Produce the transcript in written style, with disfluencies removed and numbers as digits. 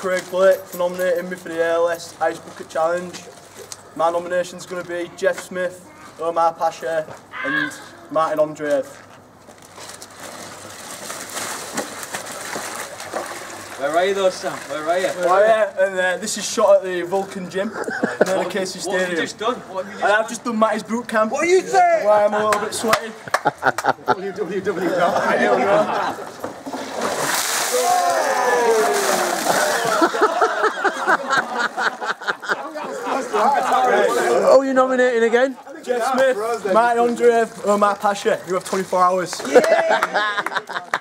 Craig Blake for nominating me for the ALS Ice Bucket Challenge. My nomination's going to be Jeff Smith, Omar Pasha and Martin Ondreev. Where are you though, Sam? Where are you? And this is shot at the Vulcan Gym in the Casey Stadium. What have you just done? What have you just and I've just done Matty's boot camp. What are you saying? Why I'm a little bit sweaty. Oh, you're nominating again? Jeff Smith, Martin Ondreev, Omar Pasha. You have 24 hours. Yeah.